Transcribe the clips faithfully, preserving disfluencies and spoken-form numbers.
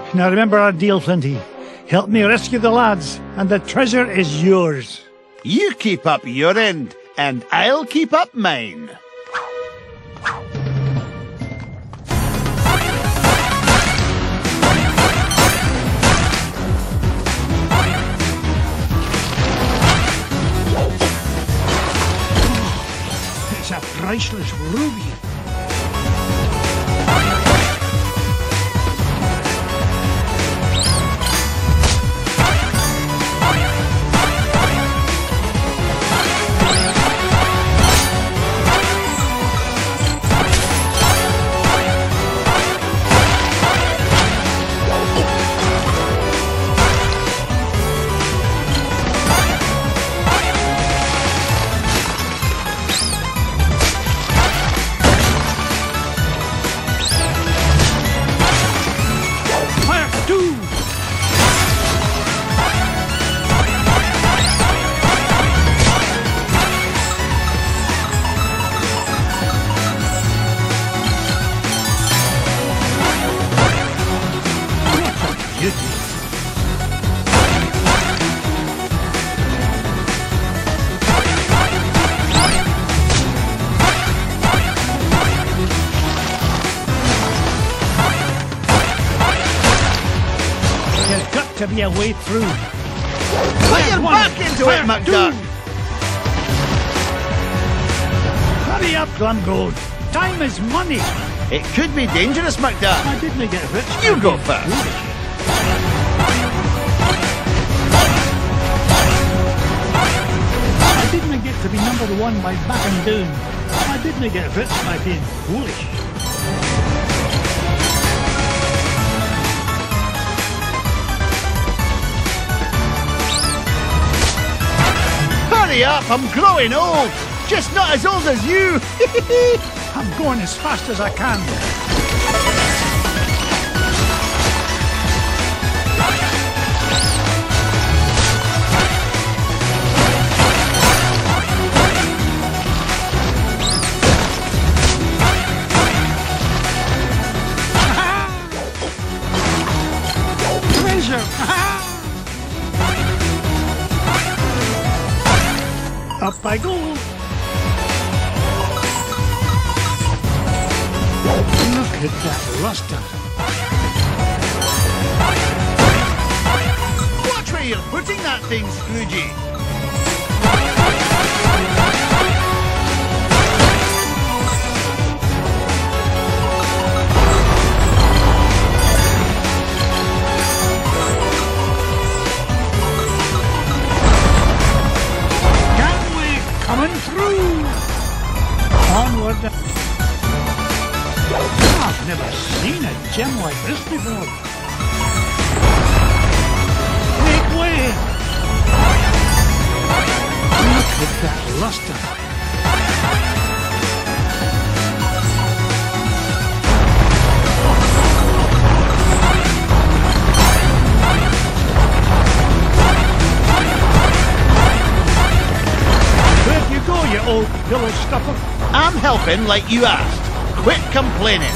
Now remember our deal, Flinty. Help me rescue the lads, and the treasure is yours. You keep up your end, and I'll keep up mine. It's a priceless ruby. To be a way through. Put your back into it, MacDuck! Hurry up, Glumgold. Time is money. It could be dangerous, MacDuck. I didn't get rich. You go first. I didn't get to be number one by backing down. I didn't get rich by being foolish. Hurry up, I'm growing old. Just not as old as you. I'm going as fast as I can. Treasure! Up I go! Look at that luster! Watch where you're putting that thing, Scroogey! Coming through! Onward! I've never seen a gem like this before. Make way! Look at that luster! Go, you old pillow stuffer. I'm helping like you asked. Quit complaining.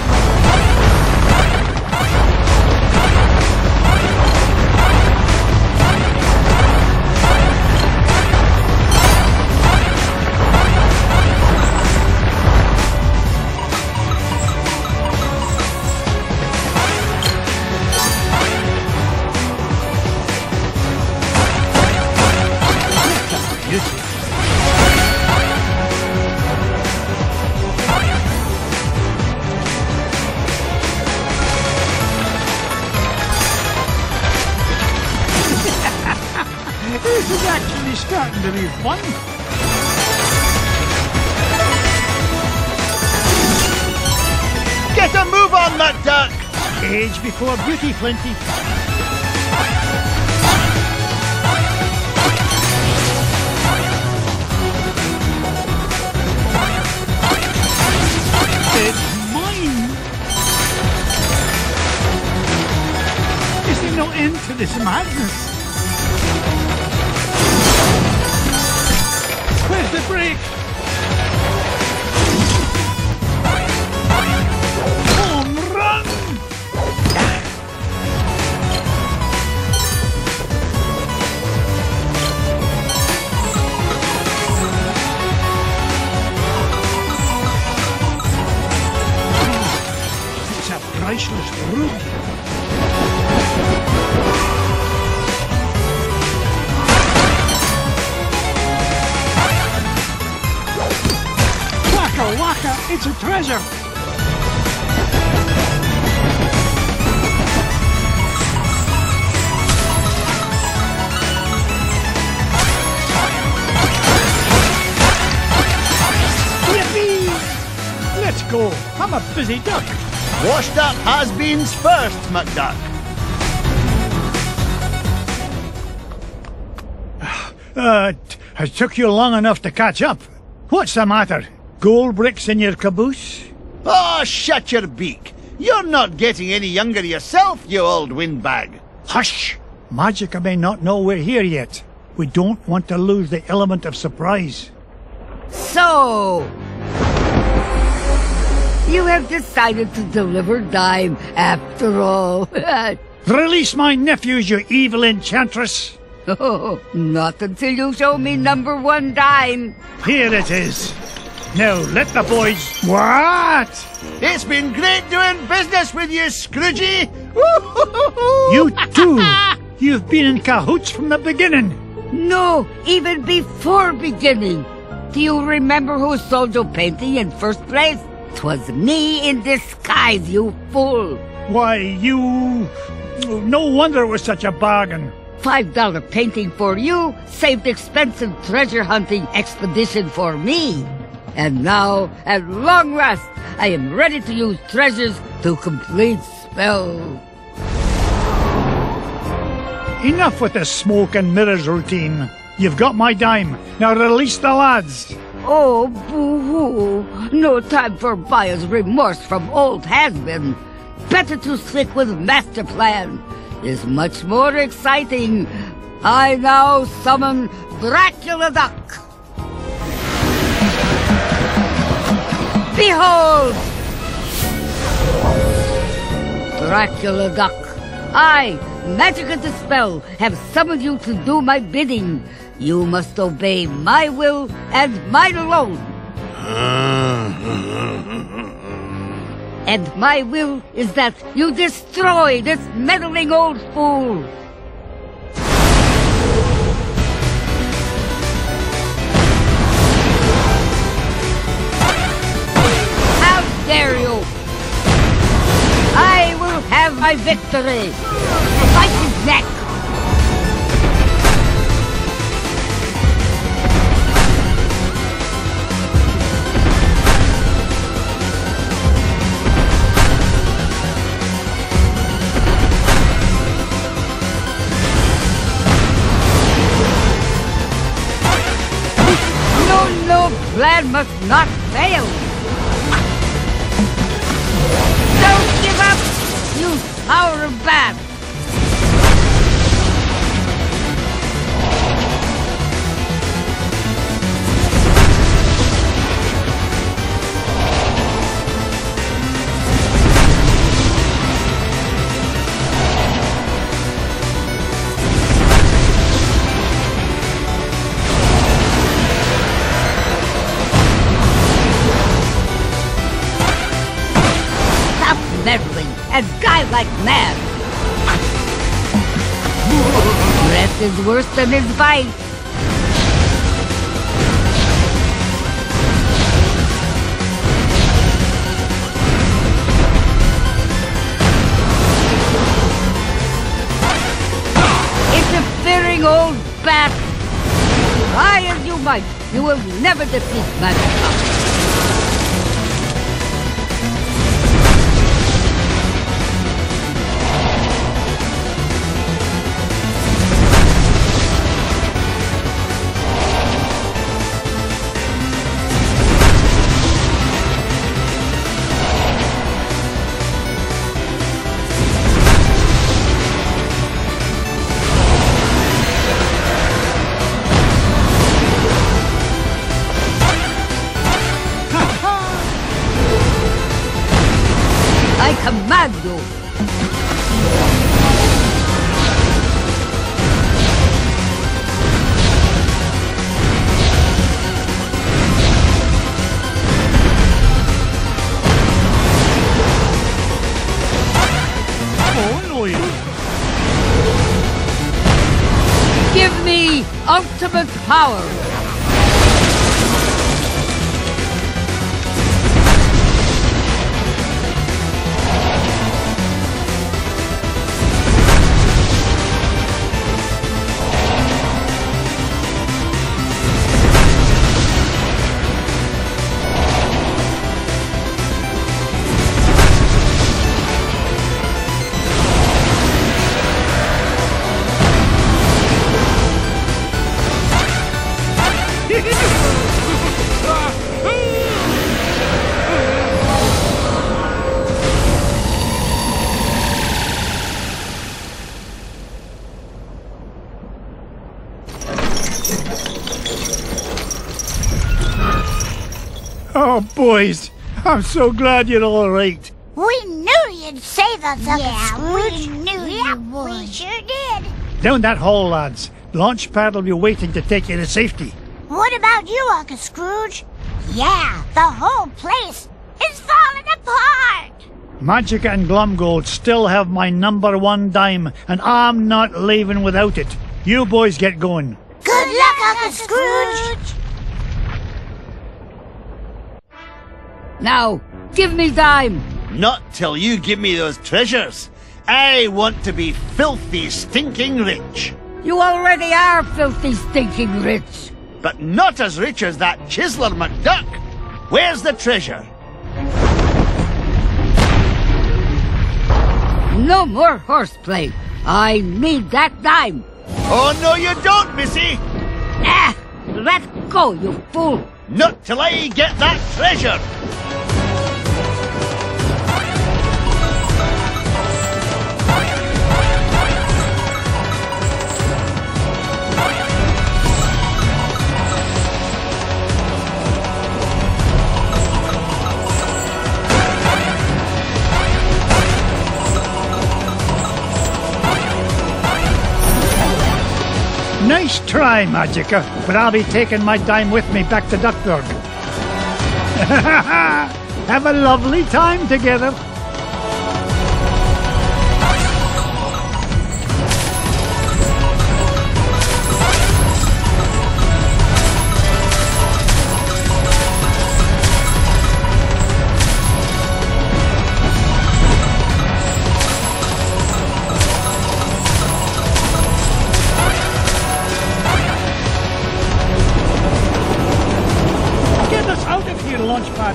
This is actually starting to be fun. Get a move on, MacDuck! Age before beauty, Flinty. It's mine! Is there no end to this madness? Where's the break? Home run! priceless ruby. Waka waka, it's a treasure! Let's go. I'm a busy duck. Washed up has-beens first, McDuck. Uh, it took you long enough to catch up. What's the matter? Gold bricks in your caboose? Oh, shut your beak. You're not getting any younger yourself, you old windbag. Hush! Magica may not know we're here yet. We don't want to lose the element of surprise. So, you have decided to deliver Dime after all. Release my nephews, you evil enchantress! Oh, not until you show me number one Dime. Here it is. Now let the boys... What? It's been great doing business with you, Scroogey! You too! You've been in cahoots from the beginning! No, even before beginning. Do you remember who sold your painting in first place? 'Twas me in disguise, you fool! Why, you... No wonder it was such a bargain. Five dollar painting for you saved expensive treasure hunting expedition for me. And now, at long last, I am ready to use treasures to complete spell. Enough with the smoke and mirrors routine. You've got my dime. Now release the lads. Oh, boo-hoo. No time for buyer's remorse from old has-been. Better to stick with master plan. Is much more exciting. I now summon Dracula Duck. Behold! Dracula Duck. I, Magica the Spell, have summoned you to do my bidding. You must obey my will and mine alone. And my will is that you destroy this meddling old fool. How dare you? I will have my victory. Bite his neck. Plan must not fail. Don't give up, you power of bat. Meddling and guy like mad. Breath is worse than his bite. Interfering old bat. Try as you might, you will never defeat Magica. I command you! ultimate power. Oh, boys, I'm so glad you're all right. We knew you'd save us, Uncle Yeah, Scrooge. we knew yep, you would. we sure did. Down that hall, lads. Launchpad will be waiting to take you to safety. What about you, Uncle Scrooge? Yeah, the whole place is falling apart. Magica and Glumgold still have my number one dime, and I'm not leaving without it. You boys get going. Good luck, Uncle Scrooge. Now, give me dime. Not till you give me those treasures. I want to be filthy, stinking rich. You already are filthy, stinking rich. But not as rich as that Chiseler McDuck. Where's the treasure? No more horseplay. I need that dime. Oh, no you don't, missy. Ah, let go, you fool. Not till I get that treasure. Nice try, Magica, but I'll be taking my dime with me back to Duckburg. Have a lovely time together. Launchpad.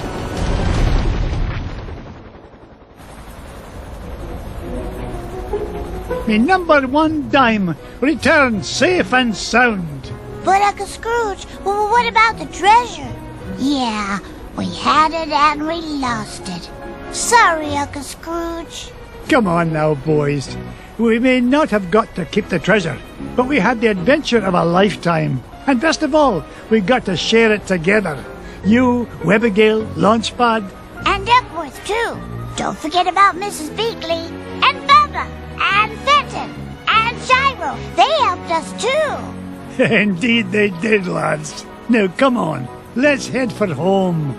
Me number one dime returned safe and sound. But Uncle Scrooge, well, what about the treasure? Yeah, we had it and we lost it. Sorry, Uncle Scrooge. Come on now, boys. We may not have got to keep the treasure, but we had the adventure of a lifetime. And best of all, we got to share it together. You, Webigail, Launchpad. And Duckworth, too. Don't forget about Missus Beakley, and Bubba, and Fenton, and Gyro. They helped us, too. Indeed they did, lads. Now, come on. Let's head for home.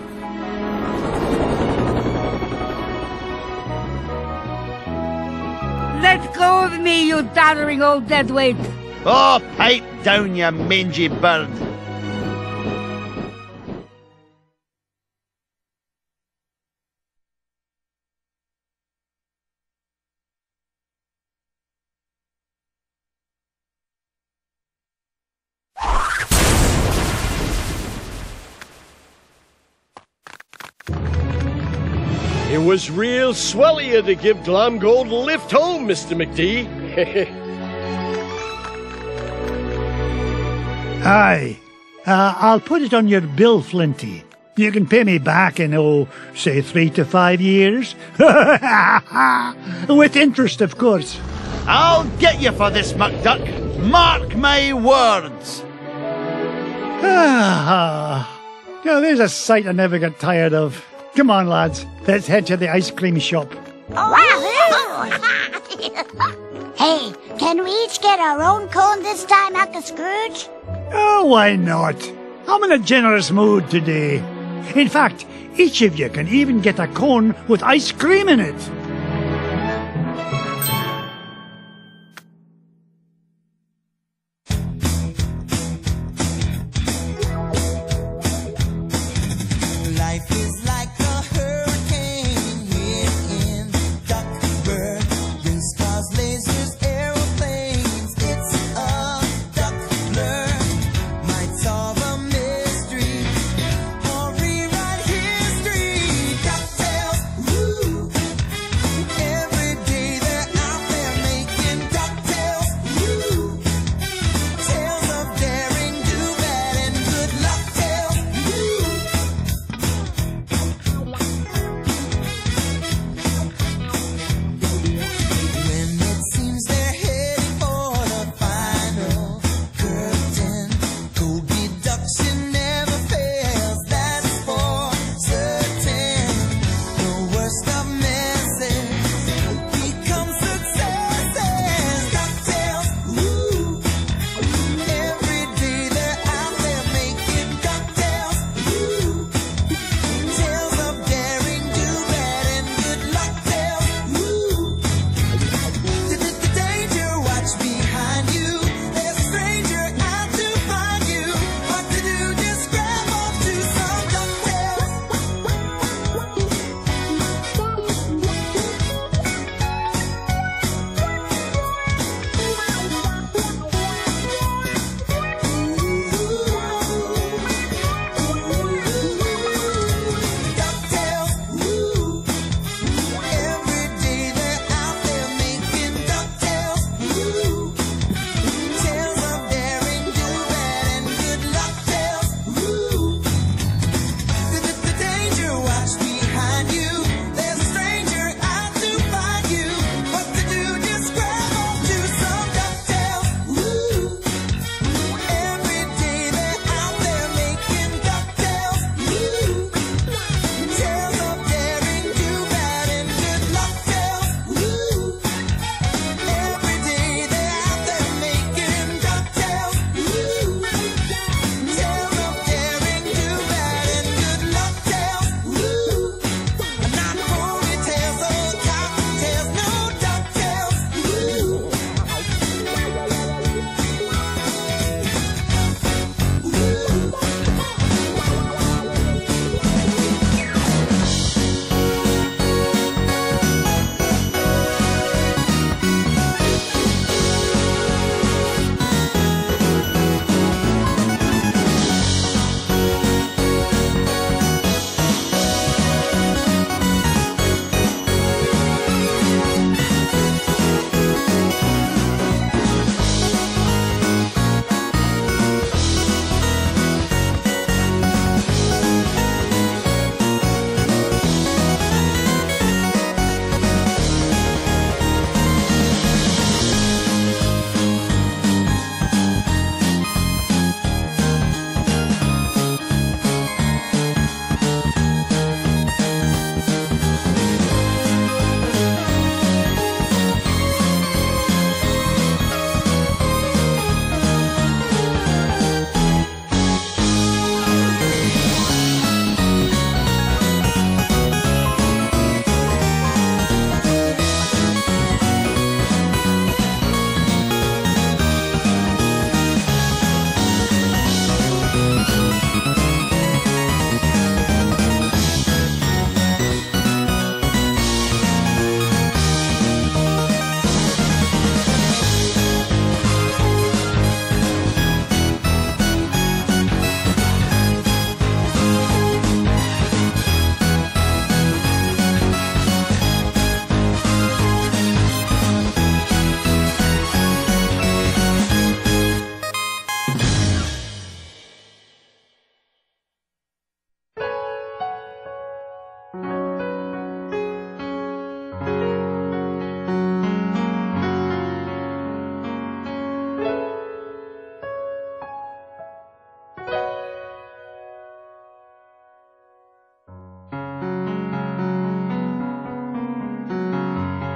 Let go of me, you doddering old deadweight. Oh, pipe down, you mangy bird. It was real swell of you to give Glumgold a lift home, Mister McD. Aye. Uh, I'll put it on your bill, Flinty. You can pay me back in, oh, say three to five years. With interest, of course. I'll get you for this, McDuck. Mark my words. Ah, now there's a sight I never got tired of. Come on, lads. Let's head to the ice cream shop. Wahoo! Hey, can we each get our own cone this time, Uncle Scrooge? Oh, why not? I'm in a generous mood today. In fact, each of you can even get a cone with ice cream in it.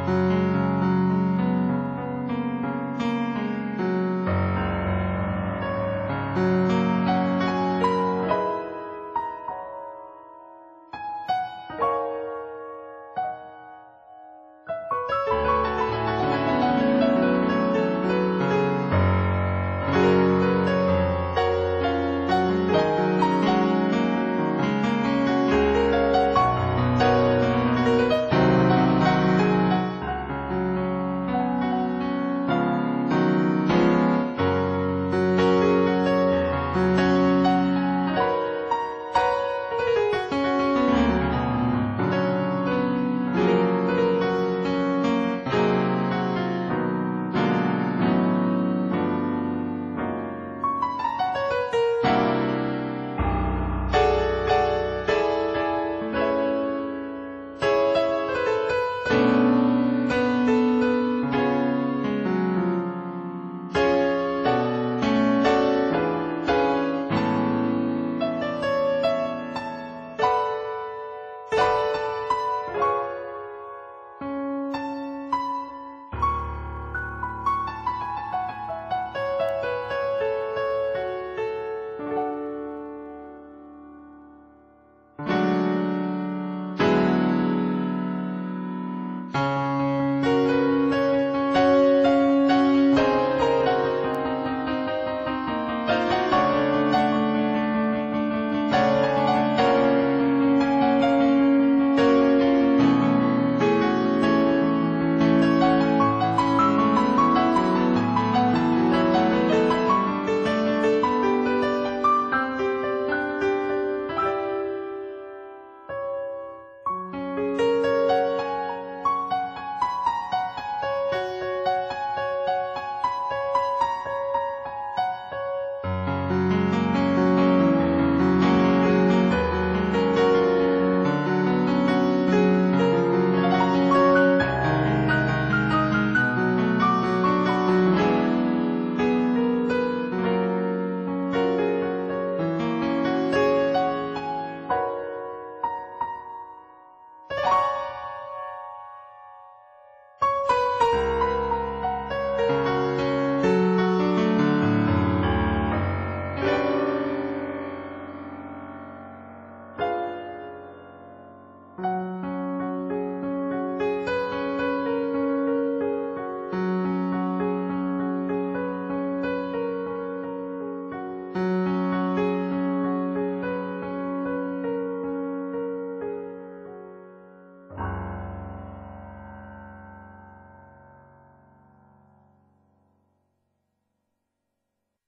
Bye.